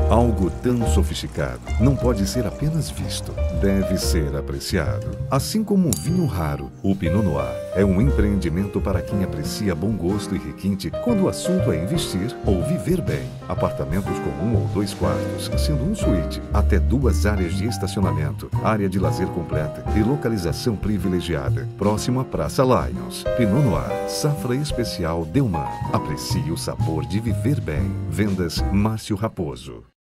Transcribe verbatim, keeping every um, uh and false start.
Algo tão sofisticado não pode ser apenas visto, deve ser apreciado. Assim como um vinho raro, o Pinot Noir é um empreendimento para quem aprecia bom gosto e requinte quando o assunto é investir ou viver bem. Apartamentos com um ou dois quartos, sendo um suíte, até duas áreas de estacionamento, área de lazer completa e localização privilegiada. Próximo à Praça Lions. Pinot Noir, safra especial Delmar. Aprecie o sabor de viver bem. Vendas Márcio Raposo.